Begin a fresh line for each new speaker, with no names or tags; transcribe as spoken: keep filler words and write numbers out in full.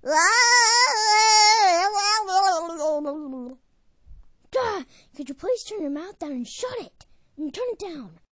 Duh! Could you please turn your mouth down and shut it? And turn it down.